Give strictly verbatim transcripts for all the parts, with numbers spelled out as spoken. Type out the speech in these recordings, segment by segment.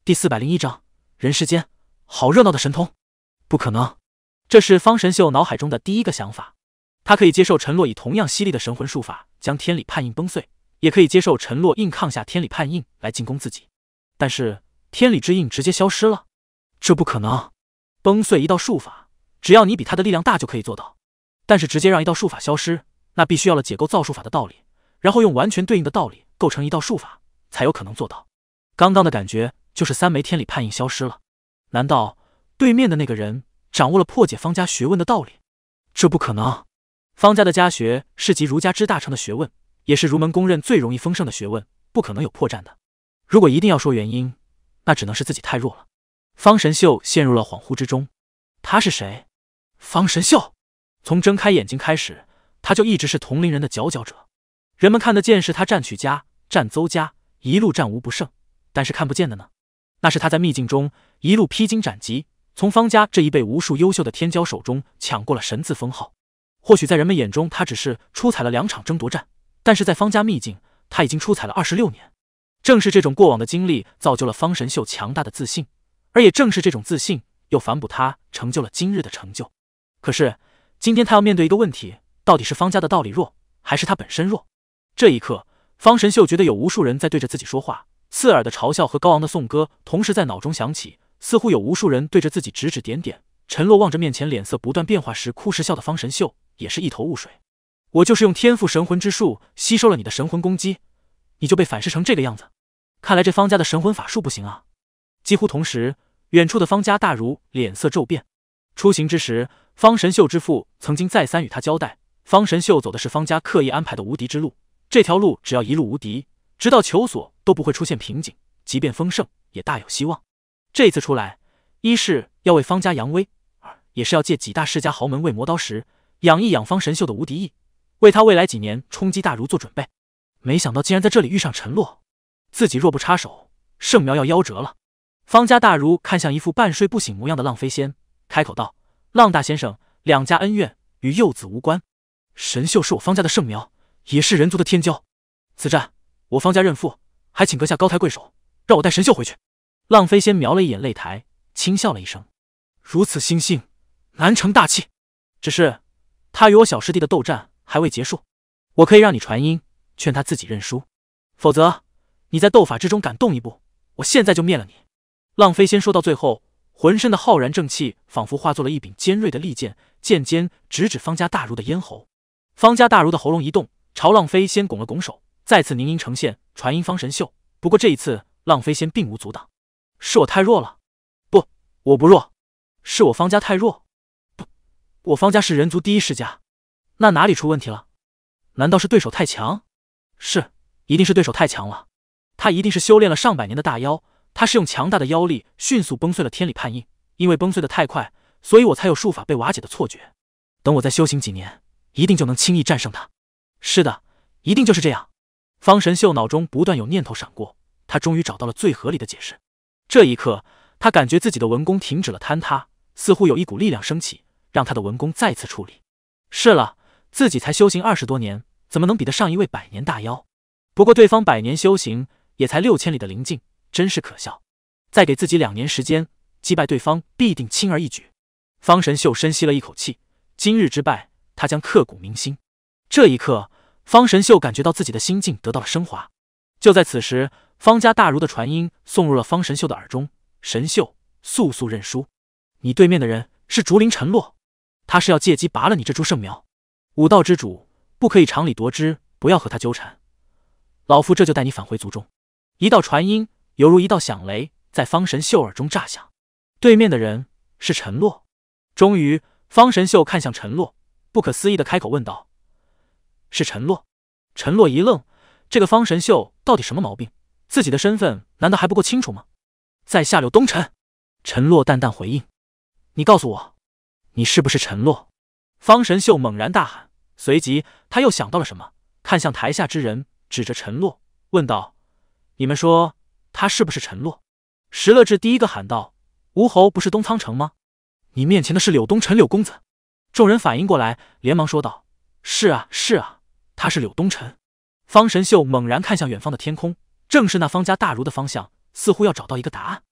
第四百零一章，人世间好热闹的神通。不可能，这是方神秀脑海中的第一个想法。他可以接受陈洛以同样犀利的神魂术法将天理判印崩碎，也可以接受陈洛硬抗下天理判印来进攻自己。但是天理之印直接消失了，这不可能。崩碎一道术法，只要你比他的力量大就可以做到，但是直接让一道术法消失，那必须要了解构造术法的道理，然后用完全对应的道理构成一道术法，才有可能做到。刚刚的感觉就是三枚天理判印消失了，难道对面的那个人掌握了破解方家学问的道理？这不可能。方家的家学是集儒家之大成的学问，也是儒门公认最容易丰盛的学问，不可能有破绽的。如果一定要说原因，那只能是自己太弱了。方神秀陷入了恍惚之中。他是谁？方神秀从睁开眼睛开始，他就一直是同龄人的佼佼者。人们看得见是他战曲家、战邹家，一路战无不胜，但是看不见的呢，那是他在秘境中一路披荆斩棘，从方家这一辈无数优秀的天骄手中抢过了神字封号。或许在人们眼中他只是出彩了两场争夺战，但是在方家秘境他已经出彩了二十六年。正是这种过往的经历造就了方神秀强大的自信，而也正是这种自信又反哺他成就了今日的成就。可是今天他要面对一个问题，到底是方家的道理弱，还是他本身弱？这一刻，方神秀觉得有无数人在对着自己说话，刺耳的嘲笑和高昂的颂歌同时在脑中响起，似乎有无数人对着自己指指点点。陈洛望着面前脸色不断变化时哭时笑的方神秀，也是一头雾水。我就是用天赋神魂之术吸收了你的神魂攻击，你就被反噬成这个样子。看来这方家的神魂法术不行啊。几乎同时，远处的方家大儒脸色骤变。出行之时，方神秀之父曾经再三与他交代，方神秀走的是方家刻意安排的无敌之路，这条路只要一路无敌，直到求索都不会出现瓶颈，即便丰盛也大有希望。这次出来，一是要为方家扬威，二也是要借几大世家豪门为磨刀石，养一养方神秀的无敌意，为他未来几年冲击大儒做准备。没想到竟然在这里遇上陈洛，自己若不插手，圣苗要夭折了。方家大儒看向一副半睡不醒模样的浪飞仙，开口道：浪大先生，两家恩怨与幼子无关，神秀是我方家的圣苗，也是人族的天骄，此战我方家认负，还请阁下高抬贵手，让我带神秀回去。浪飞仙瞄了一眼擂台，轻笑了一声：如此心性，难成大器。只是他与我小师弟的斗战还未结束，我可以让你传音劝他自己认输，否则你在斗法之中敢动一步，我现在就灭了你。浪飞仙说到最后，浑身的浩然正气仿佛化作了一柄尖锐的利剑，剑尖直指方家大儒的咽喉。方家大儒的喉咙一动，朝浪飞仙拱了拱手，再次凝音呈现，传音方神秀。不过这一次浪飞仙并无阻挡。是我太弱了？不，我不弱。是我方家太弱？不，我方家是人族第一世家。那哪里出问题了？难道是对手太强？是，一定是对手太强了。他一定是修炼了上百年的大妖，他是用强大的妖力迅速崩碎了天理判印，因为崩碎的太快，所以我才有术法被瓦解的错觉。等我再修行几年，一定就能轻易战胜他。是的，一定就是这样。方神秀脑中不断有念头闪过，他终于找到了最合理的解释。这一刻，他感觉自己的文功停止了坍塌，似乎有一股力量升起，让他的文功再次处理。是了，自己才修行二十多年，怎么能比得上一位百年大妖？不过对方百年修行也才六千里的灵境，真是可笑。再给自己两年时间，击败对方必定轻而易举。方神秀深吸了一口气，今日之败，他将刻骨铭心。这一刻，方神秀感觉到自己的心境得到了升华。就在此时，方家大儒的传音送入了方神秀的耳中：神秀，速速认输！你对面的人是竹林陈洛，他是要借机拔了你这株圣苗。武道之主不可以常理夺之，不要和他纠缠。老夫这就带你返回族中。一道传音犹如一道响雷，在方神秀耳中炸响。对面的人是陈洛。终于，方神秀看向陈洛，不可思议的开口问道：是陈洛？陈洛一愣，这个方神秀到底什么毛病？自己的身份难道还不够清楚吗？在下柳东辰。陈洛淡淡回应：你告诉我，你是不是陈洛？方神秀猛然大喊，随即他又想到了什么，看向台下之人，指着陈洛问道：你们说他是不是陈洛？石乐志第一个喊道：吴侯不是东苍城吗？你面前的是柳东辰柳公子。众人反应过来，连忙说道：是啊是啊，他是柳东辰。方神秀猛然看向远方的天空，正是那方家大儒的方向，似乎要找到一个答案。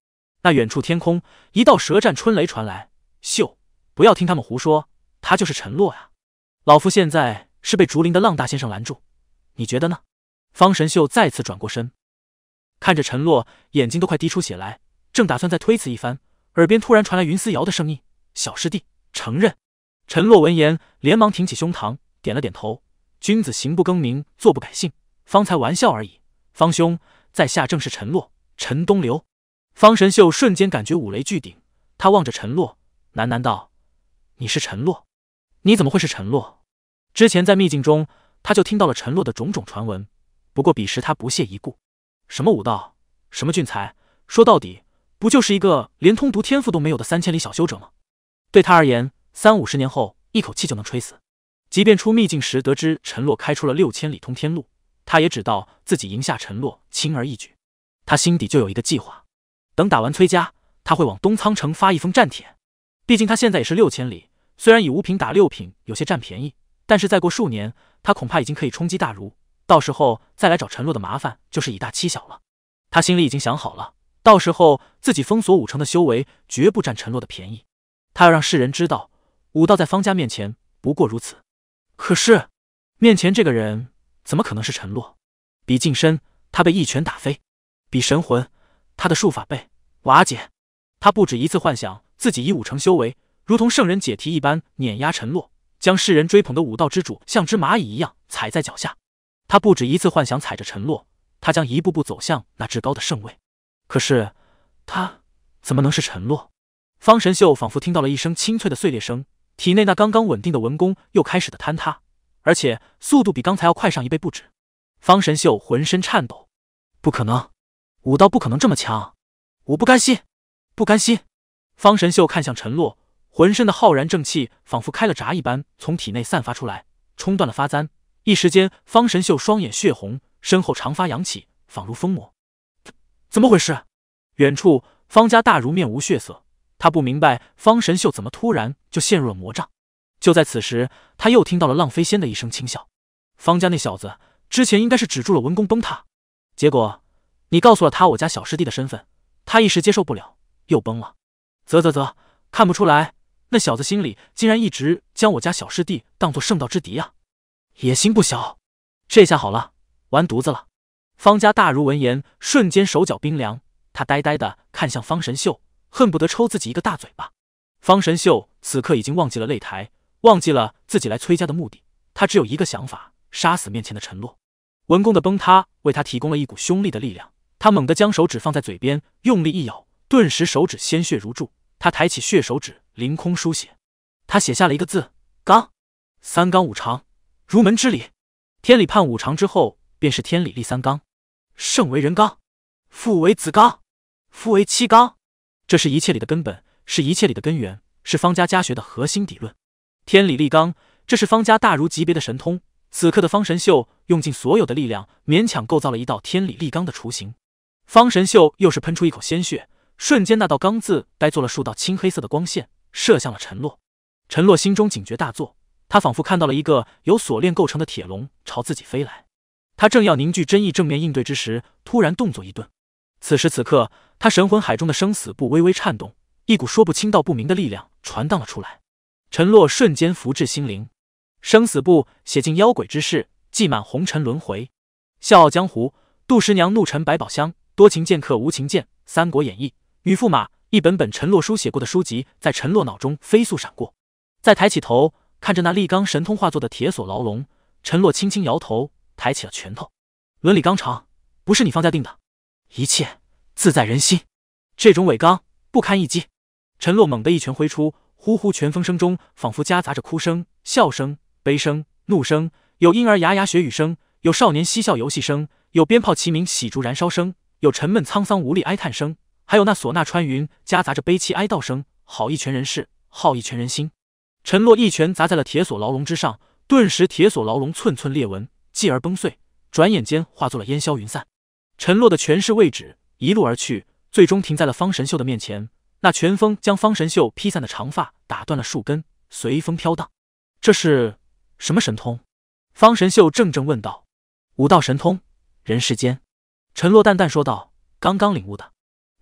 那远处天空，一道舌战春雷传来：“秀，不要听他们胡说，他就是陈洛呀！老夫现在是被竹林的浪大先生拦住，你觉得呢？”方神秀再次转过身，看着陈洛，眼睛都快滴出血来，正打算再推辞一番，耳边突然传来云思瑶的声音：“小师弟，承认。”陈洛闻言，连忙挺起胸膛，点了点头：“君子行不更名，坐不改姓，方才玩笑而已。方兄，在下正是陈洛，陈东流。”方神秀瞬间感觉五雷巨顶，他望着陈洛，喃喃道：“你是陈洛？你怎么会是陈洛？”之前在秘境中，他就听到了陈洛的种种传闻，不过彼时他不屑一顾。什么武道，什么俊才，说到底，不就是一个连通毒天赋都没有的三千里小修者吗？对他而言，三五十年后一口气就能吹死。即便出秘境时得知陈洛开出了六千里通天路，他也只道自己赢下陈洛轻而易举。他心底就有一个计划，等打完崔家，他会往东苍城发一封战帖。毕竟他现在也是六千里，虽然以五品打六品有些占便宜，但是再过数年，他恐怕已经可以冲击大儒，到时候再来找陈洛的麻烦就是以大欺小了。他心里已经想好了，到时候自己封锁五城的修为，绝不占陈洛的便宜。他要让世人知道，武道在方家面前不过如此。可是面前这个人怎么可能是陈洛？比近身，他被一拳打飞；比神魂，他的术法被瓦解。他不止一次幻想自己以五成修为，如同圣人解题一般碾压陈洛，将世人追捧的武道之主像只蚂蚁一样踩在脚下。他不止一次幻想踩着陈洛，他将一步步走向那至高的圣位。可是他怎么能是陈洛？方神秀仿佛听到了一声清脆的碎裂声，体内那刚刚稳定的文功又开始的坍塌，而且速度比刚才要快上一倍不止。方神秀浑身颤抖，不可能，武道不可能这么强，我不甘心，不甘心。方神秀看向陈洛，浑身的浩然正气仿佛开了闸一般从体内散发出来，冲断了发簪。一时间，方神秀双眼血红，身后长发扬起，仿如疯魔。怎么回事？远处方家大儒面无血色，他不明白方神秀怎么突然就陷入了魔障。就在此时，他又听到了浪飞仙的一声轻笑：“方家那小子之前应该是止住了文功崩塌，结果你告诉了他我家小师弟的身份，他一时接受不了，又崩了。啧啧啧，看不出来，那小子心里竟然一直将我家小师弟当作圣道之敌啊，野心不小。这下好了，完犊子了。”方家大儒闻言，瞬间手脚冰凉，他呆呆地看向方神秀，恨不得抽自己一个大嘴巴。方神秀此刻已经忘记了擂台，忘记了自己来崔家的目的，他只有一个想法：杀死面前的陈洛。文功的崩塌为他提供了一股凶力的力量，他猛地将手指放在嘴边，用力一咬，顿时手指鲜血如注。他抬起血手指，凌空书写，他写下了一个字：刚。三纲五常，儒门之理。天理判五常之后，便是天理立三纲。圣为人纲，父为子纲，夫为妻纲。这是一切理的根本，是一切理的根源，是方家家学的核心理论。天理立纲，这是方家大儒级别的神通。此刻的方神秀用尽所有的力量，勉强构造了一道天理立纲的雏形。方神秀又是喷出一口鲜血，瞬间那道钢字呆做了数道青黑色的光线，射向了陈洛。陈洛心中警觉大作，他仿佛看到了一个由锁链构成的铁笼朝自己飞来。他正要凝聚真意正面应对之时，突然动作一顿。此时此刻，他神魂海中的生死簿微微颤动，一股说不清道不明的力量传荡了出来。陈洛瞬间符至心灵，生死簿写尽妖鬼之事，记满红尘轮回。笑傲江湖，杜十娘怒沉百宝箱，多情剑客无情剑，三国演义，女驸马，一本本陈洛书写过的书籍在陈洛脑中飞速闪过。再抬起头看着那立纲神通化作的铁锁牢笼，陈洛轻轻摇头，抬起了拳头。伦理纲常，不是你方家定的，一切自在人心，这种伪纲不堪一击。陈洛猛地一拳挥出，呼呼拳风声中仿佛夹杂着哭声、笑声、悲声、怒声，有婴儿牙牙学语声，有少年嬉笑游戏声，有鞭炮齐鸣喜烛燃烧声，有沉闷沧桑无力哀叹声，还有那唢呐穿云夹杂着悲戚哀悼声。好一拳人事，好一拳人心。陈洛一拳砸在了铁锁牢笼之上，顿时铁锁牢笼寸寸裂纹，继而崩碎，转眼间化作了烟消云散。陈洛的拳势未止，一路而去，最终停在了方神秀的面前。那拳风将方神秀披散的长发打断了数根，随风飘荡。这是什么神通？方神秀怔怔问道。武道神通，人世间。陈洛淡淡说道，刚刚领悟的。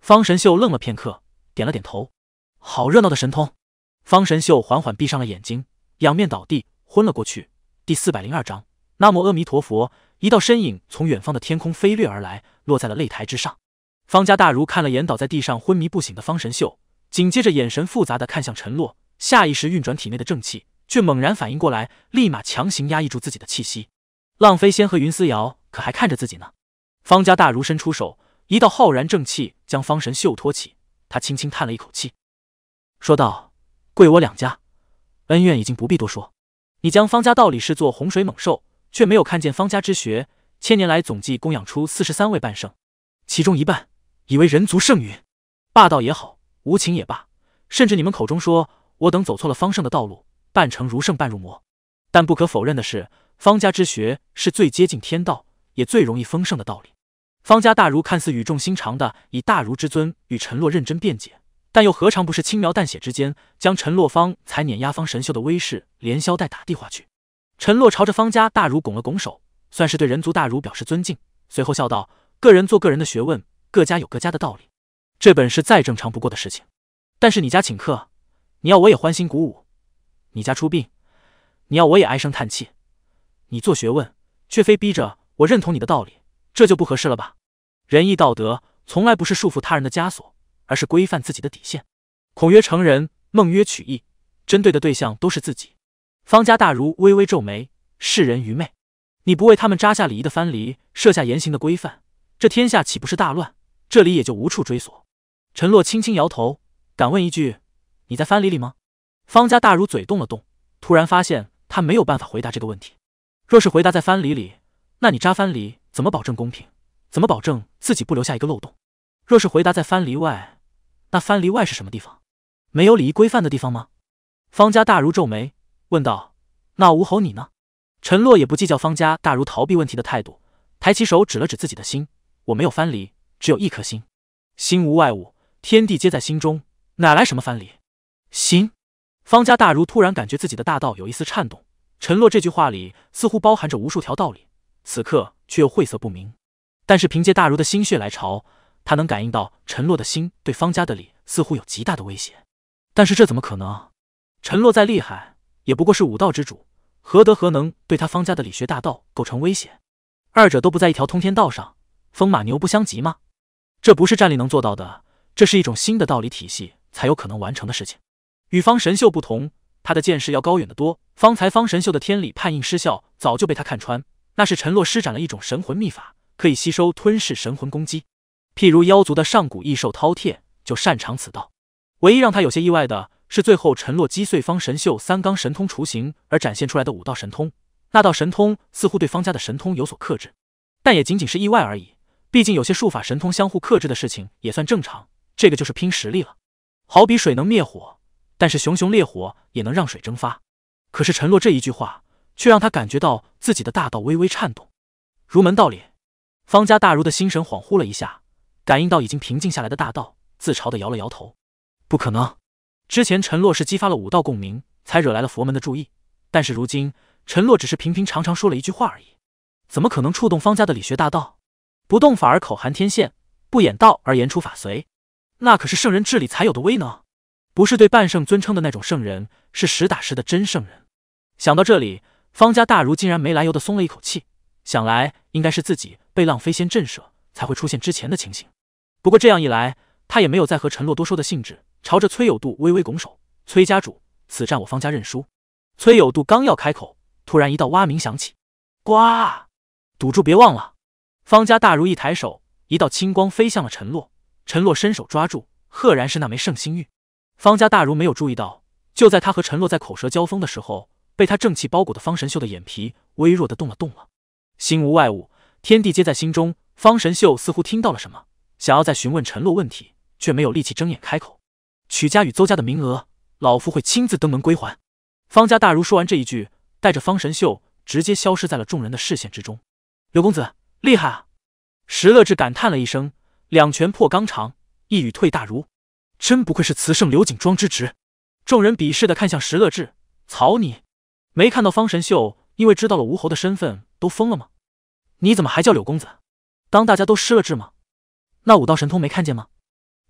方神秀愣了片刻，点了点头。好热闹的神通！方神秀缓缓闭上了眼睛，仰面倒地，昏了过去。第四百零二章，南无阿弥陀佛。一道身影从远方的天空飞掠而来，落在了擂台之上。方家大儒看了眼倒在地上昏迷不醒的方神秀，紧接着眼神复杂的看向陈洛，下意识运转体内的正气，却猛然反应过来，立马强行压抑住自己的气息。浪飞仙和云思瑶可还看着自己呢。方家大儒伸出手，一道浩然正气将方神秀托起，他轻轻叹了一口气，说道：贵我两家，恩怨已经不必多说。你将方家道理视作洪水猛兽，却没有看见方家之学千年来总计供养出四十三位半圣，其中一半已为人族圣允。霸道也好，无情也罢，甚至你们口中说我等走错了方圣的道路，半成如圣半入魔，但不可否认的是，方家之学是最接近天道，也最容易丰盛的道理。方家大儒看似语重心长的以大儒之尊与陈洛认真辩解，但又何尝不是轻描淡写之间将陈洛方才碾压方神秀的威势连消带打地化去。陈洛朝着方家大儒拱了拱手，算是对人族大儒表示尊敬，随后笑道：个人做个人的学问，各家有各家的道理，这本是再正常不过的事情。但是你家请客，你要我也欢欣鼓舞；你家出殡，你要我也唉声叹气。你做学问，却非逼着我认同你的道理，这就不合适了吧？仁义道德从来不是束缚他人的枷锁，而是规范自己的底线。孔曰成人，孟曰取义，针对的对象都是自己。方家大儒微微皱眉，视人愚昧。你不为他们扎下礼仪的藩篱，设下言行的规范，这天下岂不是大乱？这里也就无处追索。陈洛轻轻摇头，敢问一句，你在藩篱里吗？方家大儒嘴动了动，突然发现他没有办法回答这个问题。若是回答在藩篱里，那你扎藩篱怎么保证公平？怎么保证自己不留下一个漏洞？若是回答在藩篱外，那藩篱外是什么地方？没有礼仪规范的地方吗？方家大儒皱眉问道：那吴侯你呢？陈洛也不计较方家大儒逃避问题的态度，抬起手指了指自己的心：我没有藩篱，只有一颗心。心无外物，天地皆在心中，哪来什么藩篱？心。方家大儒突然感觉自己的大道有一丝颤动，陈洛这句话里似乎包含着无数条道理，此刻却又晦涩不明。但是凭借大儒的心血来潮，他能感应到陈洛的心对方家的理似乎有极大的威胁。但是这怎么可能？陈洛再厉害，也不过是武道之主，何德何能对他方家的理学大道构成威胁？二者都不在一条通天道上，风马牛不相及吗？这不是战力能做到的，这是一种新的道理体系才有可能完成的事情。与方神秀不同，他的见识要高远得多。方才方神秀的天理判印失效早就被他看穿，那是陈洛施展了一种神魂秘法，可以吸收吞噬神魂攻击。譬如妖族的上古异兽饕餮就擅长此道。唯一让他有些意外的是，最后陈洛击碎方神秀三纲神通雏形而展现出来的五道神通，那道神通似乎对方家的神通有所克制，但也仅仅是意外而已。毕竟有些术法神通相互克制的事情也算正常，这个就是拼实力了。好比水能灭火，但是熊熊烈火也能让水蒸发。可是陈洛这一句话却让他感觉到自己的大道微微颤动。儒门道理。方家大儒的心神恍惚了一下，感应到已经平静下来的大道，自嘲地摇了摇头。不可能，之前陈洛是激发了武道共鸣，才惹来了佛门的注意，但是如今陈洛只是平平常常说了一句话而已，怎么可能触动方家的理学大道？不动法而口含天线，不演道而言出法随，那可是圣人治理才有的威能，不是对半圣尊称的那种圣人，是实打实的真圣人。想到这里，方家大儒竟然没来由的松了一口气，想来应该是自己被浪飞仙震慑，才会出现之前的情形。不过这样一来，他也没有再和陈洛多说的兴致，朝着崔有度微微拱手：崔家主，此战我方家认输。崔有度刚要开口，突然一道蛙鸣响起，呱！赌注别忘了。方家大儒一抬手，一道青光飞向了陈洛，陈洛伸手抓住，赫然是那枚圣心玉。方家大儒没有注意到，就在他和陈洛在口舌交锋的时候，被他正气包裹的方神秀的眼皮微弱的动了动了。心无外物，天地皆在心中。方神秀似乎听到了什么，想要再询问陈洛问题，却没有力气睁眼开口。曲家与邹家的名额，老夫会亲自登门归还。方家大儒说完这一句，带着方神秀直接消失在了众人的视线之中。刘公子厉害啊！石乐志感叹了一声，两拳破刚肠，一语退大儒，真不愧是慈圣刘景庄之侄。众人鄙视的看向石乐志，草你没看到方神秀因为知道了吴侯的身份都疯了吗？你怎么还叫柳公子？当大家都失了智吗？那五道神通没看见吗？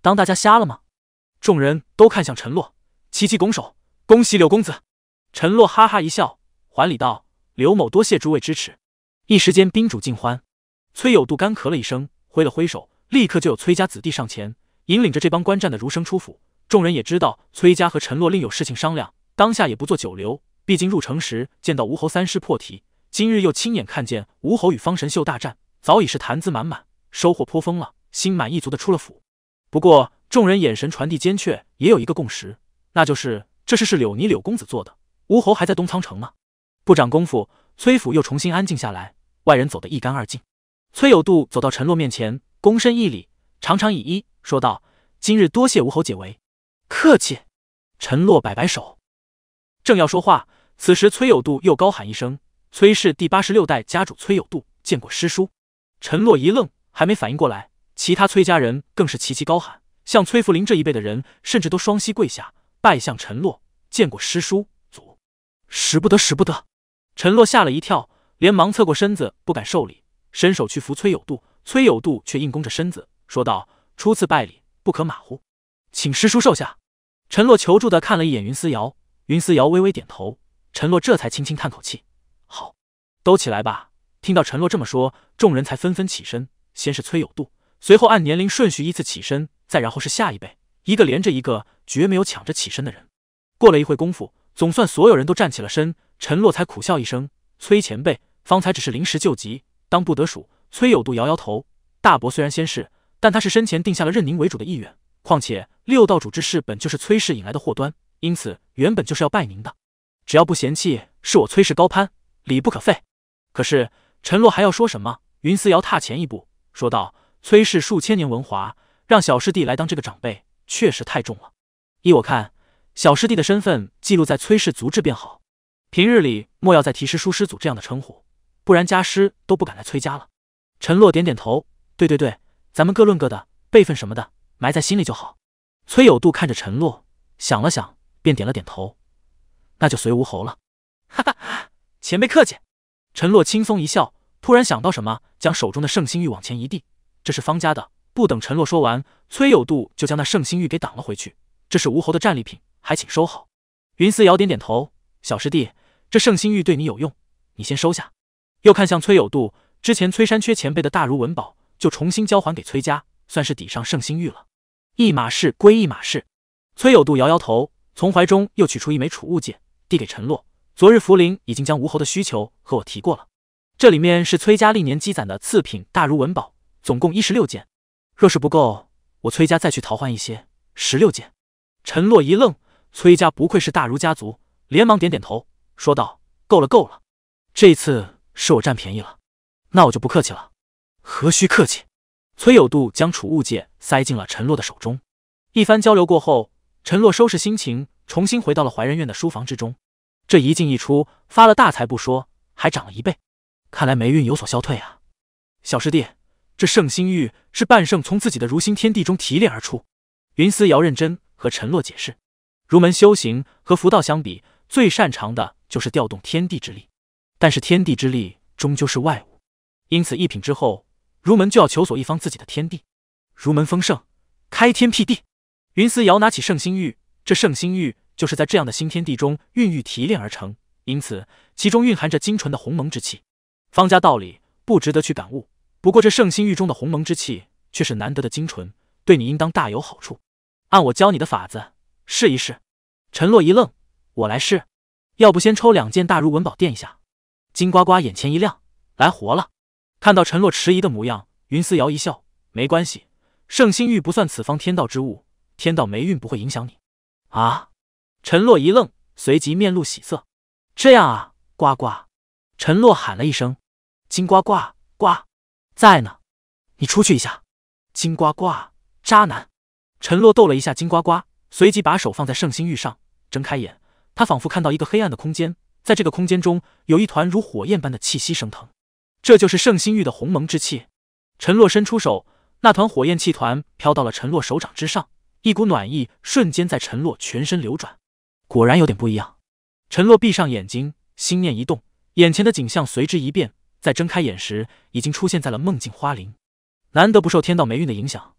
当大家瞎了吗？众人都看向陈洛，齐齐拱手，恭喜柳公子。陈洛哈哈一笑，还礼道：刘某多谢诸位支持。一时间宾主尽欢。崔有度干咳了一声，挥了挥手，立刻就有崔家子弟上前，引领着这帮官战的儒生出府。众人也知道崔家和陈洛另有事情商量，当下也不做久留。毕竟入城时见到吴侯三师破题，今日又亲眼看见吴侯与方神秀大战，早已是谈资满满，收获颇丰了，心满意足的出了府。不过众人眼神传递间却也有一个共识，那就是这事是柳泥柳公子做的，吴侯还在东仓城呢。不长功夫，崔府又重新安静下来，外人走得一干二净。崔有度走到陈洛面前，躬身一礼，长长以揖，说道：今日多谢吴侯解围。客气。陈洛摆摆手，正要说话，此时崔有度又高喊一声：崔氏第八十六代家主崔有度见过师叔。陈洛一愣，还没反应过来，其他崔家人更是齐齐高喊，像崔福林这一辈的人甚至都双膝跪下，拜向陈洛，见过师叔祖。使不得使不得。陈洛吓了一跳，连忙侧过身子，不敢受礼，伸手去扶崔有度。崔有度却硬弓着身子说道：初次拜礼，不可马虎，请师叔受下。陈洛求助地看了一眼云思瑶，云思瑶微微点头，陈洛这才轻轻叹口气：好，都起来吧。听到陈洛这么说，众人才纷纷起身，先是崔有度，随后按年龄顺序依次起身，再然后是下一辈，一个连着一个，绝没有抢着起身的人。过了一会功夫，总算所有人都站起了身，陈洛才苦笑一声：崔前辈，方才只是临时救急，当不得数。崔有度摇摇头：大伯虽然先逝，但他是生前定下了认您为主的意愿，况且六道主之事本就是崔氏引来的祸端，因此原本就是要拜您的，只要不嫌弃是我崔氏高攀，礼不可废。可是陈洛还要说什么，云思瑶踏前一步说道：崔氏数千年文华，让小师弟来当这个长辈，确实太重了。依我看，小师弟的身份记录在崔氏族志便好，平日里莫要再提师叔师祖这样的称呼，不然家师都不敢来崔家了。陈洛点点头：对对对，咱们各论各的，辈分什么的埋在心里就好。崔有度看着陈洛，想了想，便点了点头：那就随吴侯了。哈哈，前辈客气。陈洛轻松一笑，突然想到什么，将手中的圣心玉往前一递：这是方家的。不等陈洛说完，崔有度就将那圣心玉给挡了回去：这是吴侯的战利品，还请收好。云思瑶点点头：小师弟，这圣心玉对你有用，你先收下。又看向崔有度，之前崔山缺前辈的大儒文宝就重新交还给崔家，算是抵上圣心玉了。一码事归一码事。崔有度摇摇头，从怀中又取出一枚储物戒，递给陈洛：昨日福林已经将吴侯的需求和我提过了，这里面是崔家历年积攒的次品大儒文宝，总共一十六件，若是不够，我崔家再去淘换一些，十六件。陈洛一愣，崔家不愧是大儒家族，连忙点点头，说道：够了够了，这一次是我占便宜了，那我就不客气了。何须客气。崔有度将储物戒塞进了陈洛的手中。一番交流过后，陈洛收拾心情，重新回到了怀仁院的书房之中。这一进一出，发了大财不说，还涨了一倍，看来霉运有所消退啊。小师弟，这圣心玉是半圣从自己的如心天地中提炼而出。云思瑶认真和陈洛解释，儒门修行和佛道相比，最擅长的就是调动天地之力，但是天地之力终究是外物，因此一品之后，儒门就要求索一方自己的天地，儒门丰盛，开天辟地。云思瑶拿起圣心玉，这圣心玉就是在这样的新天地中孕育提炼而成，因此其中蕴含着精纯的鸿蒙之气。方家道理不值得去感悟，不过这圣心玉中的鸿蒙之气却是难得的精纯，对你应当大有好处。按我教你的法子试一试。陈洛一愣：我来试？要不先抽两件大儒文宝垫一下？金呱呱眼前一亮，来活了。看到陈洛迟疑的模样，云思瑶一笑：没关系，圣心玉不算此方天道之物，天道霉运不会影响你。啊！陈洛一愣，随即面露喜色。这样啊，呱呱！陈洛喊了一声：金呱呱呱，在呢，你出去一下。金呱呱，渣男！陈洛逗了一下金呱呱，随即把手放在圣心玉上，睁开眼，他仿佛看到一个黑暗的空间，在这个空间中有一团如火焰般的气息升腾，这就是圣心玉的鸿蒙之气。陈洛伸出手，那团火焰气团飘到了陈洛手掌之上，一股暖意瞬间在陈洛全身流转，果然有点不一样。陈洛闭上眼睛，心念一动，眼前的景象随之一变，在睁开眼时已经出现在了梦境花林。难得不受天道霉运的影响，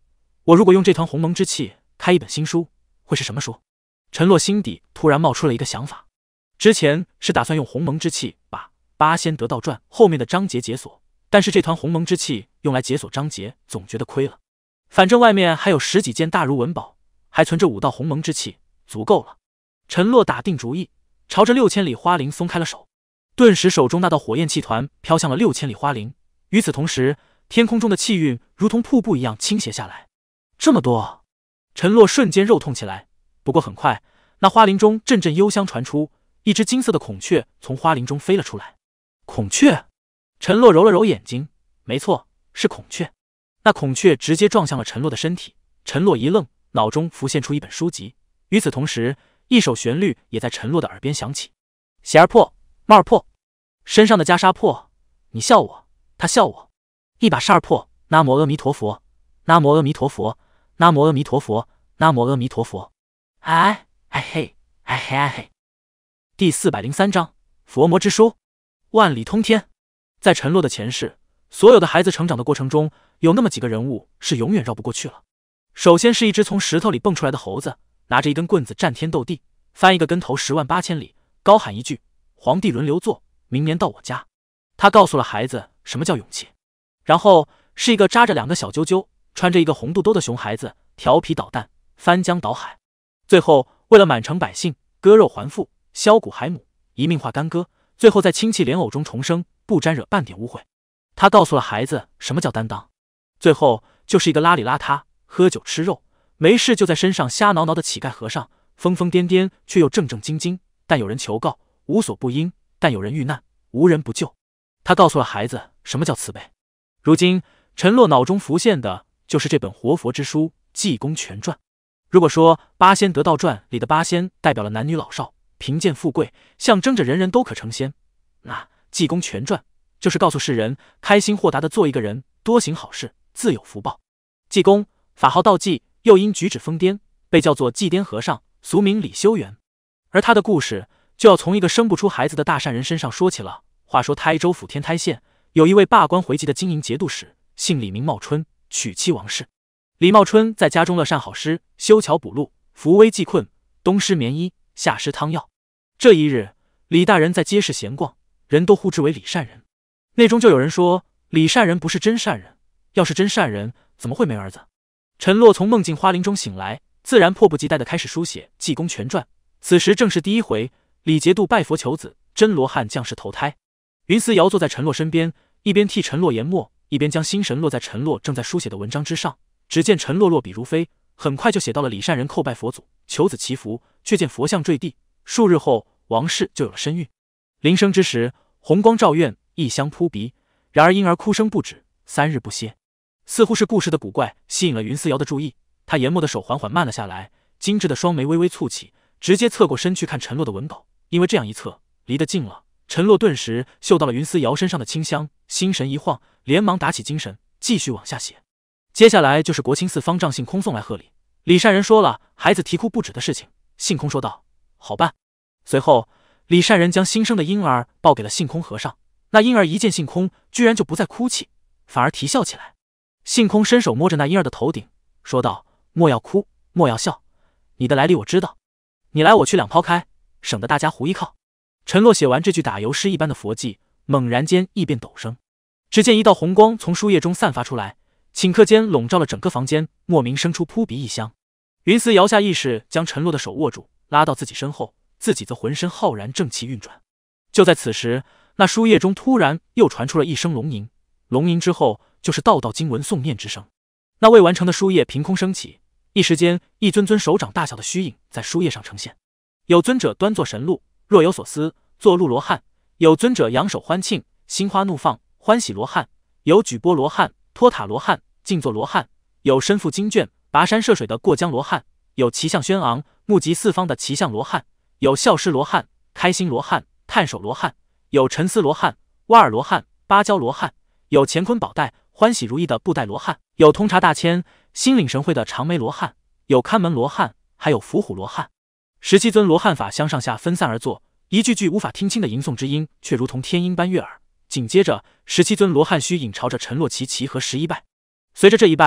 我如果用这团鸿蒙之气开一本新书，会是什么书？陈洛心底突然冒出了一个想法。之前是打算用鸿蒙之气把《八仙得道传》后面的章节解锁，但是这团鸿蒙之气用来解锁章节，总觉得亏了。反正外面还有十几件大如文宝，还存着五道鸿蒙之气，足够了。陈洛打定主意，朝着六千里花林松开了手，顿时手中那道火焰气团飘向了六千里花林。与此同时，天空中的气运如同瀑布一样倾泻下来。这么多，陈洛瞬间肉痛起来。不过很快，那花林中阵阵幽香传出，一只金色的孔雀从花林中飞了出来。孔雀？陈洛揉了揉眼睛，没错，是孔雀。那孔雀直接撞向了陈洛的身体。陈洛一愣，脑中浮现出一本书籍。与此同时，一首旋律也在陈洛的耳边响起：鞋儿破，帽儿破，身上的袈裟破，你笑我，他笑我，一把扇儿破。南无阿弥陀佛，南无阿弥陀佛，南无阿弥陀佛，南无阿弥陀佛。哎哎嘿，哎嘿哎嘿。第四百零三章佛魔之书，万里通天。在陈洛的前世，所有的孩子成长的过程中，有那么几个人物是永远绕不过去了。首先是一只从石头里蹦出来的猴子，拿着一根棍子战天斗地，翻一个跟头十万八千里，高喊一句皇帝轮流坐，明年到我家。他告诉了孩子什么叫勇气。然后是一个扎着两个小揪揪，穿着一个红肚兜的熊孩子，调皮捣蛋，翻江倒海。最后为了满城百姓，割肉还父，削骨还母，一命化干戈，最后在亲戚莲藕中重生，不沾惹半点污秽。他告诉了孩子什么叫担当。最后就是一个邋里邋遢，喝酒吃肉，没事就在身上瞎挠挠的乞丐和尚，疯疯癫癫却又正正经经，但有人求告，无所不应，但有人遇难，无人不救。他告诉了孩子什么叫慈悲。如今陈洛脑中浮现的就是这本活佛之书《济公全传》。如果说《八仙得道传》里的八仙代表了男女老少、贫贱富贵，象征着人人都可成仙，那《济公全传》就是告诉世人开心豁达的做一个人，多行好事，自有福报。济公法号道济，又因举止疯癫，被叫做济癫和尚，俗名李修缘。而他的故事就要从一个生不出孩子的大善人身上说起了。话说台州府天台县有一位罢官回籍的经营节度使，姓李名茂春，娶妻王氏。李茂春在家中乐善好施，修桥补路，扶危济困，东施棉衣，夏施汤药。这一日，李大人在街市闲逛，人都呼之为李善人。内中就有人说，李善人不是真善人，要是真善人，怎么会没儿子？陈洛从梦境花林中醒来，自然迫不及待地开始书写《济公全传》。此时正是第一回，李节度拜佛求子，真罗汉降世投胎。云思瑶坐在陈洛身边，一边替陈洛研墨，一边将心神落在陈洛正在书写的文章之上。只见陈洛落笔如飞，很快就写到了李善人叩拜佛祖，求子祈福，却见佛像坠地。数日后，王氏就有了身孕。临生之时，红光照院，异香扑鼻，然而婴儿哭声不止，三日不歇。似乎是故事的古怪吸引了云思瑶的注意，他研墨的手缓缓慢了下来，精致的双眉微微蹙起，直接侧过身去看陈洛的文稿。因为这样一侧，离得近了，陈洛顿时嗅到了云思瑶身上的清香，心神一晃，连忙打起精神，继续往下写。接下来就是国清寺方丈信空送来贺礼，李善人说了孩子啼哭不止的事情，信空说道好办。随后李善人将新生的婴儿抱给了信空和尚，那婴儿一见信空，居然就不再哭泣，反而啼笑起来。信空伸手摸着那婴儿的头顶，说道莫要哭，莫要笑，你的来历我知道，你来我去两抛开，省得大家胡依靠。陈洛写完这句打油诗一般的佛偈，猛然间异变陡升，只见一道红光从书页中散发出来，顷刻间笼罩了整个房间，莫名生出扑鼻异香。云思摇下意识，将陈洛的手握住，拉到自己身后，自己则浑身浩然，正气运转。就在此时，那书页中突然又传出了一声龙吟，龙吟之后就是道道经文诵念之声。那未完成的书页凭空升起，一时间一尊尊手掌大小的虚影在书页上呈现。有尊者端坐神鹿，若有所思，坐鹿罗汉；有尊者扬手欢庆，心花怒放，欢喜罗汉；有举钵罗汉，托塔罗汉，静坐罗汉；有身负经卷，跋山涉水的过江罗汉；有骑象轩昂，目及四方的骑象罗汉；有笑狮罗汉，开心罗汉，探手罗汉；有沉思罗汉，挖耳罗汉，芭蕉罗汉；有乾坤宝带，欢喜如意的布袋罗汉；有通察大千，心领神会的长眉罗汉；有看门罗汉，还有伏虎罗汉。十七尊罗汉法相上下分散而坐，一句句无法听清的吟诵之音，却如同天音般悦耳。紧接着，十七尊罗汉虚影朝着陈洛齐齐和十一拜。随着这一拜，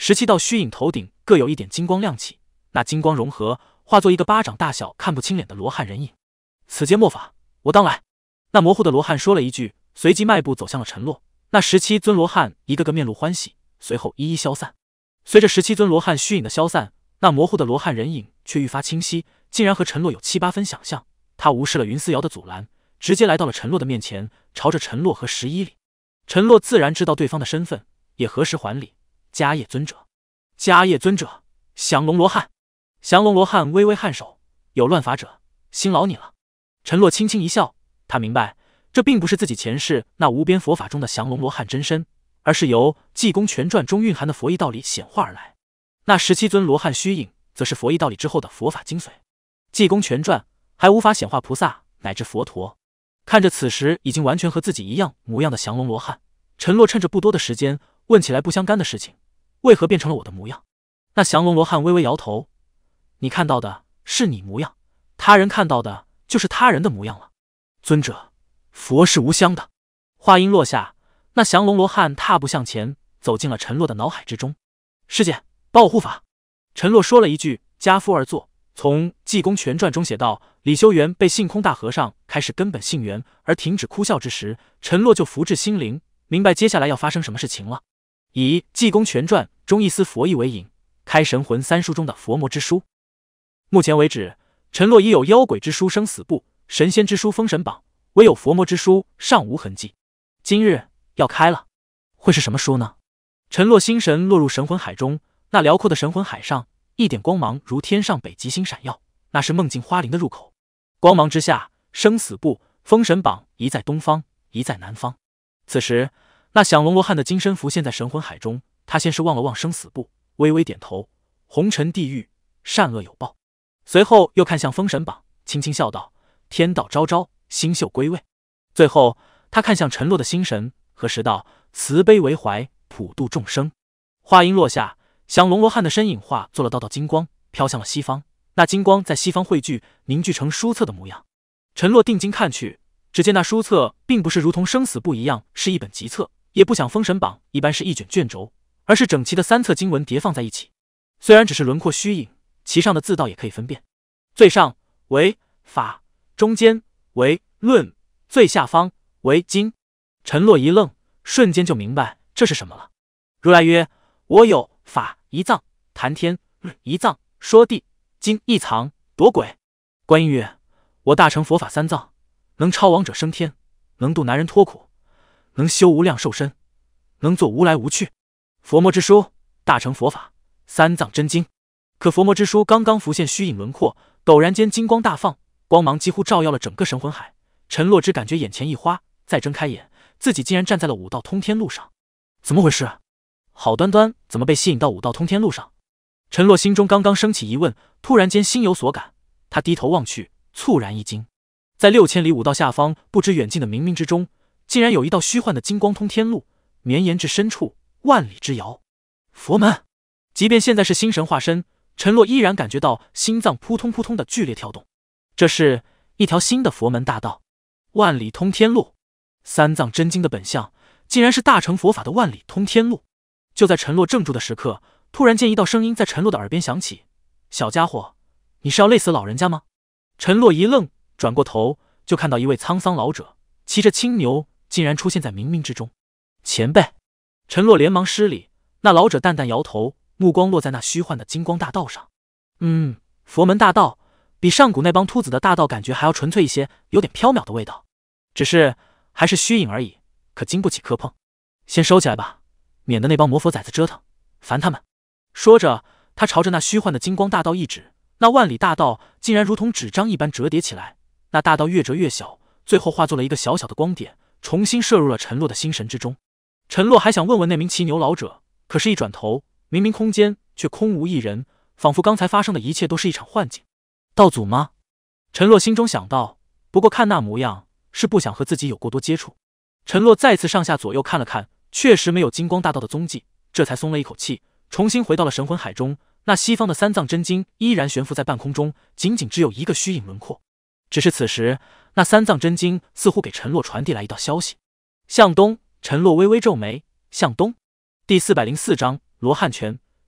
十七道虚影头顶各有一点金光亮起，那金光融合，化作一个巴掌大小、看不清脸的罗汉人影。此间莫法，我当来。那模糊的罗汉说了一句，随即迈步走向了陈洛。那十七尊罗汉一个个面露欢喜，随后一一消散。随着十七尊罗汉虚影的消散，那模糊的罗汉人影却愈发清晰，竟然和陈洛有七八分想象。他无视了云思瑶的阻拦，直接来到了陈洛的面前，朝着陈洛和十一礼。陈洛自然知道对方的身份，也何时还礼。迦叶尊者，迦叶尊者，降龙罗汉。降龙罗汉微微颔首，有乱法者，辛劳你了。陈洛轻轻一笑，他明白这并不是自己前世那无边佛法中的降龙罗汉真身，而是由《济公全传》中蕴含的佛义道理显化而来。那十七尊罗汉虚影，则是佛义道理之后的佛法精髓。《济公全传》还无法显化菩萨乃至佛陀。看着此时已经完全和自己一样模样的降龙罗汉，陈洛趁着不多的时间问起来不相干的事情：为何变成了我的模样？那降龙罗汉微微摇头：你看到的是你模样，他人看到的就是他人的模样了。尊者，佛是无相的。话音落下，那降龙罗汉踏步向前，走进了陈洛的脑海之中。师姐，帮我护法。陈洛说了一句，家夫而坐。从《济公全传》中写道，李修缘被性空大和尚开始根本性缘而停止哭笑之时，陈洛就福至心灵，明白接下来要发生什么事情了。以《济公全传》中一丝佛意为引，开神魂三书中的佛魔之书。目前为止，陈洛已有妖鬼之书生死簿、神仙之书封神榜，唯有佛魔之书尚无痕迹。今日要开了，会是什么书呢？陈洛心神落入神魂海中，那辽阔的神魂海上，一点光芒如天上北极星闪耀，那是梦境花林的入口。光芒之下，生死簿、封神榜一在东方，一在南方。此时，那降龙罗汉的金身浮现在神魂海中，他先是望了望生死簿，微微点头：红尘地狱，善恶有报。随后又看向封神榜，轻轻笑道：天道昭昭，星宿归位。最后他看向陈洛的心神，和时道：慈悲为怀，普度众生。话音落下，降龙罗汉的身影化作了道道金光，飘向了西方。那金光在西方汇聚，凝聚成书册的模样。陈洛定睛看去，只见那书册并不是如同生死簿一样是一本集册，也不像封神榜一般是一卷卷轴，而是整齐的三册经文叠放在一起。虽然只是轮廓虚影，其上的字道也可以分辨。最上为法，中间为论，最下方为经。陈洛一愣，瞬间就明白这是什么了。如来曰：我有法一藏，谈天一藏，说地经一藏，夺鬼。观音曰：我大乘佛法三藏，能超亡者升天，能度男人脱苦，能修无量寿身，能作无来无去。佛魔之书，大乘佛法三藏真经。可佛魔之书刚刚浮现虚影轮廓，陡然间金光大放，光芒几乎照耀了整个神魂海。陈洛只感觉眼前一花，再睁开眼，自己竟然站在了武道通天路上。怎么回事？好端端怎么被吸引到武道通天路上？陈洛心中刚刚升起疑问，突然间心有所感，他低头望去，猝然一惊。在六千里武道下方不知远近的冥冥之中，竟然有一道虚幻的金光通天路，绵延至深处，万里之遥。佛门！即便现在是星神化身，陈洛依然感觉到心脏扑通扑通的剧烈跳动。这是一条新的佛门大道，万里通天路。三藏真经的本相，竟然是大乘佛法的万里通天路。就在陈洛怔住的时刻，突然间一道声音在陈洛的耳边响起：小家伙，你是要累死老人家吗？陈洛一愣，转过头就看到一位沧桑老者骑着青牛，竟然出现在冥冥之中。前辈！陈洛连忙施礼。那老者淡淡摇头，目光落在那虚幻的金光大道上。嗯，佛门大道比上古那帮秃子的大道感觉还要纯粹一些，有点缥缈的味道。只是还是虚影而已，可经不起磕碰。先收起来吧，免得那帮魔佛崽子折腾，烦他们。说着，他朝着那虚幻的金光大道一指，那万里大道竟然如同纸张一般折叠起来。那大道越折越小，最后化作了一个小小的光点，重新射入了陈洛的心神之中。陈洛还想问问那名骑牛老者，可是一转头，明明空间却空无一人，仿佛刚才发生的一切都是一场幻境。道祖吗？陈洛心中想到，不过看那模样，是不想和自己有过多接触。陈洛再次上下左右看了看，确实没有金光大道的踪迹，这才松了一口气，重新回到了神魂海中。那西方的三藏真经依然悬浮在半空中，仅仅只有一个虚影轮廓。只是此时，那三藏真经似乎给陈洛传递来一道消息：向东。陈洛微微皱眉，向东。第四百零四章罗汉拳。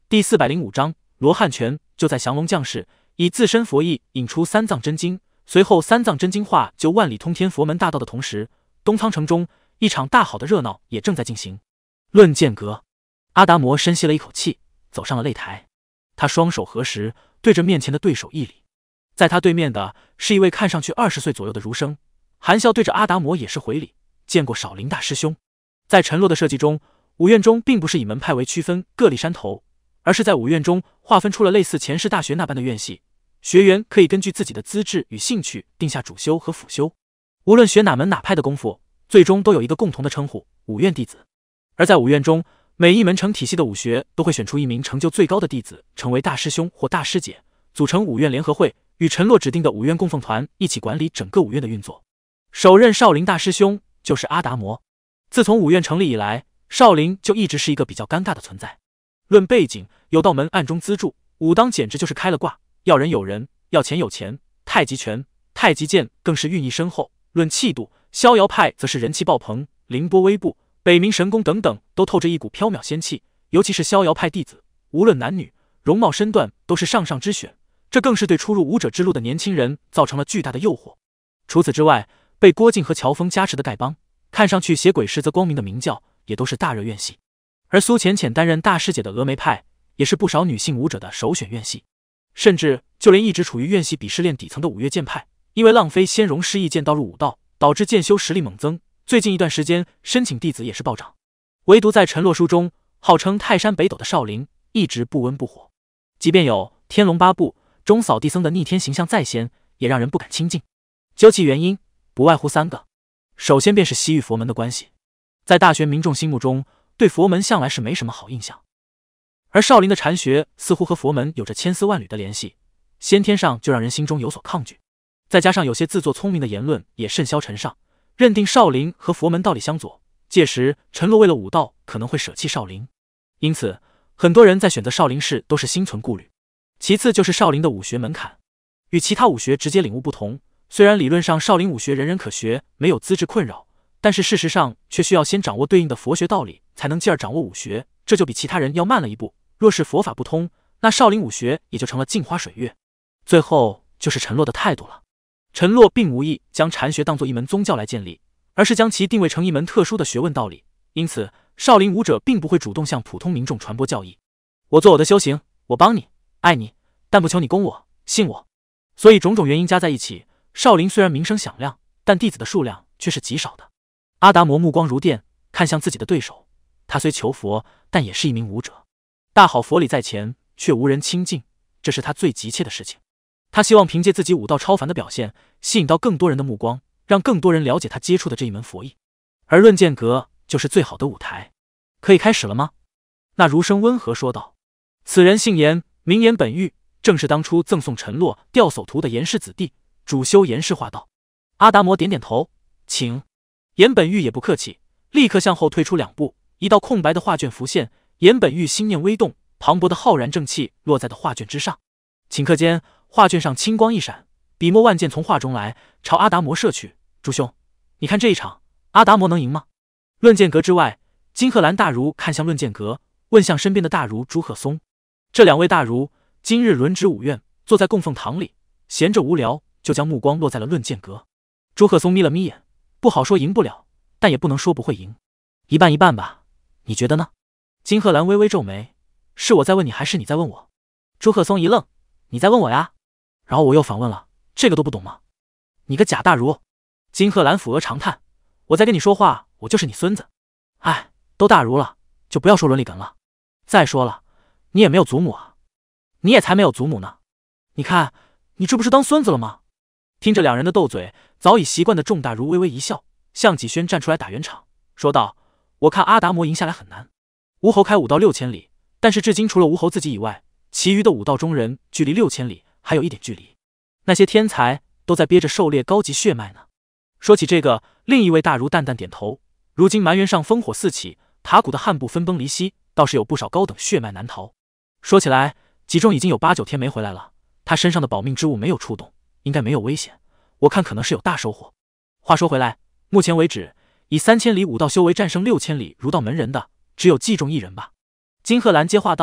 第四百零五章罗汉拳。就在降龙将士以自身佛意引出三藏真经，随后三藏真经化就万里通天佛门大道的同时，东苍城中一场大好的热闹也正在进行。论剑阁，阿达摩深吸了一口气，走上了擂台。他双手合十，对着面前的对手一礼。在他对面的是一位看上去二十岁左右的儒生，含笑对着阿达摩也是回礼，见过少林大师兄。在陈洛的设计中，五院中并不是以门派为区分各立山头，而是在五院中划分出了类似前世大学那般的院系，学员可以根据自己的资质与兴趣定下主修和辅修。无论学哪门哪派的功夫，最终都有一个共同的称呼：五院弟子。而在五院中，每一门成体系的武学都会选出一名成就最高的弟子，成为大师兄或大师姐，组成五院联合会，与陈洛指定的五院供奉团一起管理整个五院的运作。首任少林大师兄就是阿达摩。自从五院成立以来，少林就一直是一个比较尴尬的存在。论背景，有道门暗中资助，武当简直就是开了挂，要人有人，要钱有钱。太极拳、太极剑更是寓意深厚。论气度，逍遥派则是人气爆棚，凌波微步、北冥神功等等都透着一股缥缈仙气。尤其是逍遥派弟子，无论男女、容貌身段都是上上之选，这更是对初入武者之路的年轻人造成了巨大的诱惑。除此之外，被郭靖和乔峰加持的丐帮，看上去邪鬼实则光明的明教，也都是大热院系。而苏浅浅担任大师姐的峨眉派，也是不少女性武者的首选院系。甚至就连一直处于院系鄙视链底层的五岳剑派，因为浪飞仙容失意剑道入武道，导致剑修实力猛增，最近一段时间申请弟子也是暴涨。唯独在陈洛书中号称泰山北斗的少林一直不温不火，即便有天龙八部中扫地僧的逆天形象在先，也让人不敢亲近。究其原因，不外乎三个。首先便是西域佛门的关系，在大学民众心目中，对佛门向来是没什么好印象。而少林的禅学似乎和佛门有着千丝万缕的联系，先天上就让人心中有所抗拒。再加上有些自作聪明的言论也甚嚣尘上，认定少林和佛门道理相左，届时陈洛为了武道可能会舍弃少林。因此很多人在选择少林时都是心存顾虑。其次就是少林的武学门槛与其他武学直接领悟不同，虽然理论上少林武学人人可学，没有资质困扰，但是事实上却需要先掌握对应的佛学道理，才能进而掌握武学，这就比其他人要慢了一步。若是佛法不通，那少林武学也就成了镜花水月。最后就是陈洛的态度了。陈洛并无意将禅学当作一门宗教来建立，而是将其定位成一门特殊的学问道理。因此少林武者并不会主动向普通民众传播教义。我做我的修行，我帮你，爱你，但不求你攻我，信我。所以种种原因加在一起，少林虽然名声响亮，但弟子的数量却是极少的。阿达摩目光如电，看向自己的对手。他虽求佛，但也是一名武者。大好佛理在前，却无人亲近，这是他最急切的事情。他希望凭借自己武道超凡的表现，吸引到更多人的目光，让更多人了解他接触的这一门佛艺。而论剑阁就是最好的舞台。可以开始了吗？那儒生温和说道。此人姓严，名严本玉，正是当初赠送陈洛吊叟图的严氏子弟，主修严氏画道。阿达摩点点头，请。严本玉也不客气，立刻向后退出两步，一道空白的画卷浮现。严本玉心念微动，磅礴的浩然正气落在的画卷之上。顷刻间，画卷上青光一闪，笔墨万件从画中来，朝阿达摩射去。朱兄，你看这一场，阿达摩能赢吗？论剑阁之外，金鹤兰大儒看向论剑阁，问向身边的大儒朱鹤松。这两位大儒今日轮值五院，坐在供奉堂里，闲着无聊，就将目光落在了论剑阁。朱鹤松眯了眯眼，不好说赢不了，但也不能说不会赢，一半一半吧，你觉得呢？金鹤兰微微皱眉，是我在问你，还是你在问我？朱鹤松一愣，你在问我呀？然后我又反问了，这个都不懂吗？你个假大儒！金鹤兰抚额长叹，我在跟你说话，我就是你孙子。哎，都大儒了，就不要说伦理梗了。再说了，你也没有祖母啊，你也才没有祖母呢。你看，你这不是当孙子了吗？听着两人的斗嘴，早已习惯的众大儒微微一笑，向纪轩站出来打圆场，说道：我看阿达摩赢下来很难。吴侯开武道六千里，但是至今除了吴侯自己以外，其余的武道中人距离六千里还有一点距离。那些天才都在憋着狩猎高级血脉呢。说起这个，另一位大儒淡淡点头。如今蛮原上烽火四起，塔谷的汉部分崩离析，倒是有不少高等血脉难逃。说起来，吉中已经有八九天没回来了，他身上的保命之物没有触动，应该没有危险。我看可能是有大收获。话说回来，目前为止，以三千里武道修为战胜六千里儒道门人的，只有季仲一人吧。金鹤兰接话道：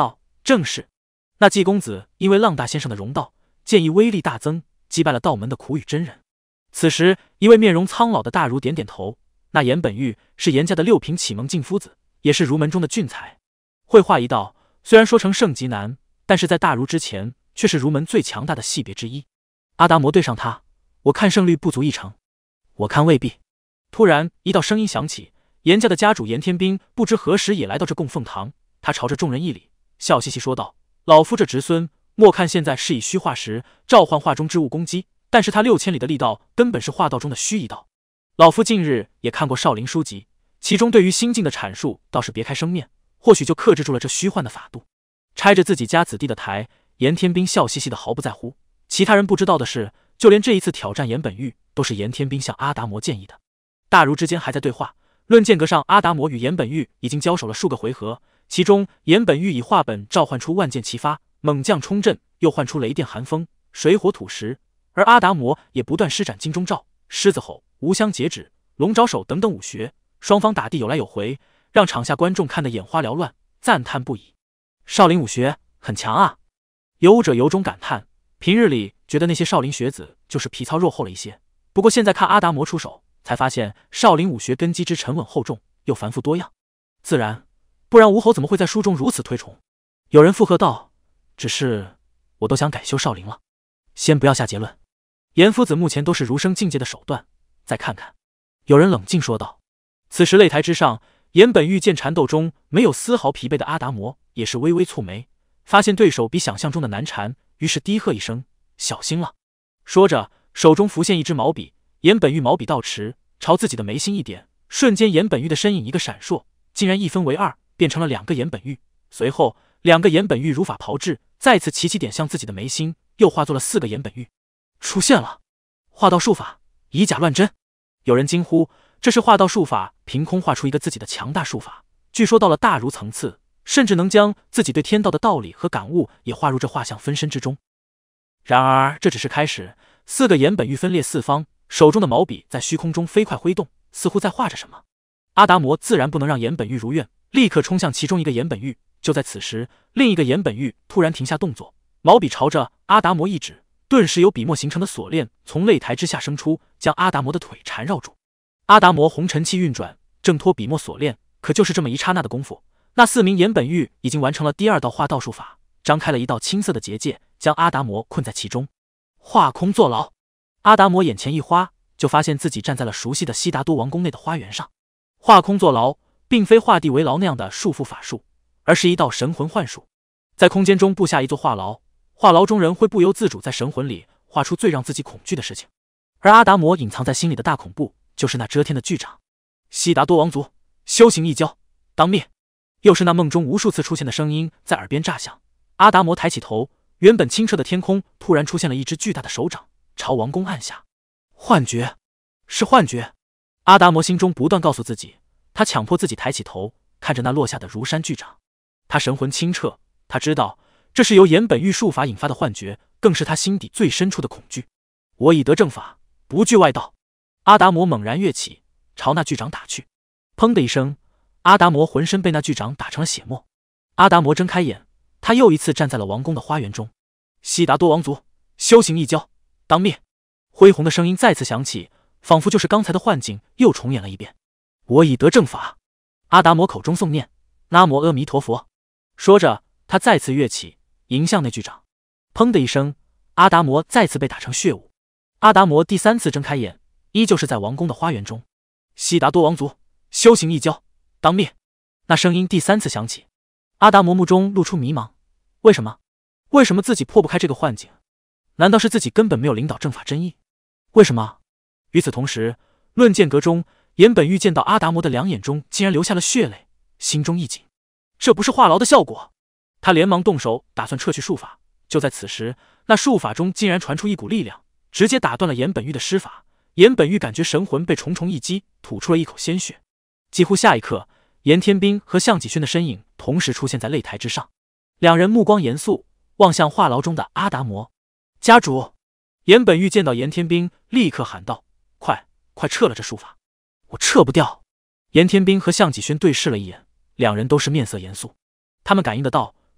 正是。那季公子因为浪大先生的容道，剑意威力大增，击败了道门的苦雨真人。此时，一位面容苍老的大儒点点头。那严本玉是严家的六品启蒙进夫子，也是儒门中的俊才。绘画一道，虽然说成圣极难，但是在大儒之前，却是儒门最强大的系别之一。阿达摩对上他，我看胜率不足一成。我看未必。突然，一道声音响起，严家的家主严天兵不知何时也来到这供奉堂，他朝着众人一礼，笑嘻嘻说道：“老夫这侄孙，莫看现在是以虚化时召唤画中之物攻击，但是他六千里的力道根本是画道中的虚一道。老夫近日也看过少林书籍，其中对于心境的阐述倒是别开生面，或许就克制住了这虚幻的法度。”拆着自己家子弟的台，严天兵笑嘻嘻的毫不在乎。其他人不知道的是，就连这一次挑战严本玉，都是严天兵向阿达摩建议的。大儒之间还在对话，论剑阁上，阿达摩与严本玉已经交手了数个回合，其中严本玉以画本召唤出万箭齐发，猛将冲阵，又唤出雷电寒风、水火土石，而阿达摩也不断施展金钟罩、狮子吼、无香截指、龙爪手等等武学，双方打地有来有回，让场下观众看得眼花缭乱，赞叹不已。少林武学很强啊！有武者由衷感叹，平日里觉得那些少林学子就是皮糙肉厚了一些，不过现在看阿达摩出手，才发现少林武学根基之沉稳厚重，又繁复多样。自然，不然吴侯怎么会在书中如此推崇？有人附和道：“只是我都想改修少林了。”先不要下结论，严夫子目前都是儒生境界的手段，再看看。有人冷静说道。此时擂台之上，严本玉见缠斗中没有丝毫疲惫的阿达摩，也是微微蹙眉，发现对手比想象中的难缠，于是低喝一声：“小心了！”说着，手中浮现一支毛笔。严本玉毛笔倒持，朝自己的眉心一点，瞬间严本玉的身影一个闪烁，竟然一分为二，变成了两个严本玉。随后，两个严本玉如法炮制，再次齐齐点向自己的眉心，又化作了四个严本玉。出现了画道术法，以假乱真。有人惊呼，这是画道术法凭空画出一个自己的强大术法，据说到了大儒层次，甚至能将自己对天道的道理和感悟也画入这画像分身之中。然而这只是开始，四个严本玉分列四方，手中的毛笔在虚空中飞快挥动，似乎在画着什么。阿达摩自然不能让严本玉如愿，立刻冲向其中一个严本玉。就在此时，另一个严本玉突然停下动作，毛笔朝着阿达摩一指，顿时有笔墨形成的锁链从擂台之下生出，将阿达摩的腿缠绕住。阿达摩红尘气运转，挣脱笔墨锁链，可就是这么一刹那的功夫，那四名严本玉已经完成了第二道画道术法，张开了一道青色的结界，将阿达摩困在其中。画空坐牢。阿达摩眼前一花，就发现自己站在了熟悉的悉达多王宫内的花园上。画空坐牢并非画地为牢那样的束缚法术，而是一道神魂幻术。在空间中布下一座画牢，画牢中人会不由自主在神魂里画出最让自己恐惧的事情，而阿达摩隐藏在心里的大恐怖就是那遮天的巨掌。悉达多王族，修行一交，当灭。又是那梦中无数次出现的声音在耳边炸响。阿达摩抬起头，原本清澈的天空突然出现了一只巨大的手掌，朝王宫按下。幻觉，是幻觉。阿达摩心中不断告诉自己，他强迫自己抬起头，看着那落下的如山巨掌。他神魂清澈，他知道这是由岩本玉术法引发的幻觉，更是他心底最深处的恐惧。我已得正法，不惧外道。阿达摩猛然跃起，朝那巨掌打去。砰的一声，阿达摩浑身被那巨掌打成了血沫。阿达摩睁开眼，他又一次站在了王宫的花园中。悉达多王族，修行一交，当灭。恢宏的声音再次响起，仿佛就是刚才的幻境又重演了一遍。我已得正法。阿达摩口中诵念，南无阿弥陀佛。说着，他再次跃起，迎向那巨掌。砰的一声，阿达摩再次被打成血雾。阿达摩第三次睁开眼，依旧是在王宫的花园中。悉达多王族，修行一交，当灭。那声音第三次响起，阿达摩目中露出迷茫，为什么？为什么自己破不开这个幻境？难道是自己根本没有领导正法真意？为什么？与此同时，论剑阁中，岩本玉见到阿达摩的两眼中竟然流下了血泪，心中一紧，这不是话痨的效果。他连忙动手打算撤去术法，就在此时，那术法中竟然传出一股力量，直接打断了岩本玉的施法。岩本玉感觉神魂被重重一击，吐出了一口鲜血。几乎下一刻，严天兵和向启轩的身影同时出现在擂台之上，两人目光严肃，望向话痨中的阿达摩。家主！岩本玉见到严天兵，立刻喊道：“快快撤了这术法！”我撤不掉。严天兵和向启轩对视了一眼，两人都是面色严肃。他们感应得到，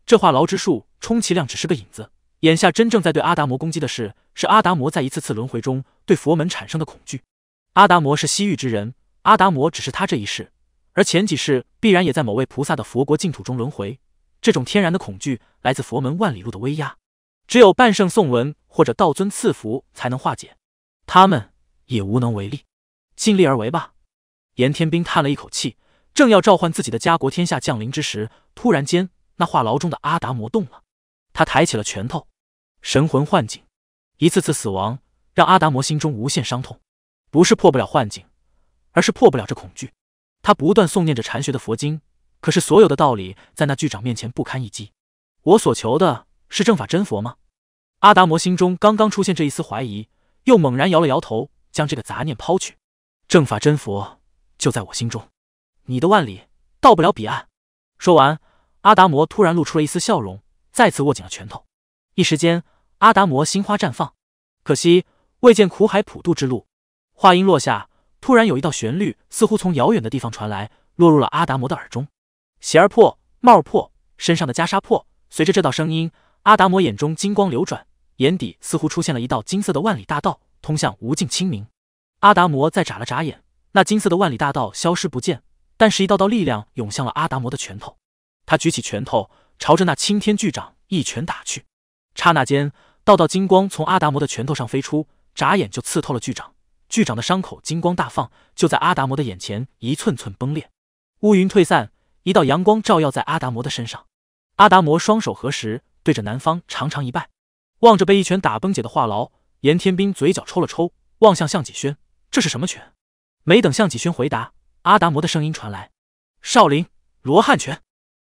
这话痨之术充其量只是个引子，眼下真正在对阿达摩攻击的是，是阿达摩在一次次轮回中对佛门产生的恐惧。阿达摩是西域之人，阿达摩只是他这一世，而前几世必然也在某位菩萨的佛国净土中轮回。这种天然的恐惧来自佛门万里路的威压，只有半圣颂文或者道尊赐福才能化解，他们也无能为力。尽力而为吧。严天兵叹了一口气，正要召唤自己的家国天下降临之时，突然间那话痨中的阿达摩动了，他抬起了拳头。神魂幻境，一次次死亡让阿达摩心中无限伤痛，不是破不了幻境，而是破不了这恐惧。他不断诵念着禅学的佛经，可是所有的道理在那巨掌面前不堪一击。我所求的是正法真佛吗？阿达摩心中刚刚出现这一丝怀疑，又猛然摇了摇头，将这个杂念抛去。正法真佛就在我心中，你的万里到不了彼岸。说完，阿达摩突然露出了一丝笑容，再次握紧了拳头。一时间，阿达摩心花绽放。可惜未见苦海普渡之路。话音落下，突然有一道旋律似乎从遥远的地方传来，落入了阿达摩的耳中。鞋儿破，帽儿破，身上的袈裟破。随着这道声音，阿达摩眼中金光流转，眼底似乎出现了一道金色的万里大道，通向无尽清明。阿达摩再眨了眨眼，那金色的万里大道消失不见，但是一道道力量涌向了阿达摩的拳头。他举起拳头，朝着那青天巨掌一拳打去。刹那间，道道金光从阿达摩的拳头上飞出，眨眼就刺透了巨掌。巨掌的伤口金光大放，就在阿达摩的眼前一寸寸崩裂。乌云退散，一道阳光照耀在阿达摩的身上。阿达摩双手合十，对着南方长长一拜。望着被一拳打崩解的话痨，严天兵嘴角抽了抽，望向项脊轩，这是什么拳？没等项脊轩回答，阿达摩的声音传来：少林罗汉拳。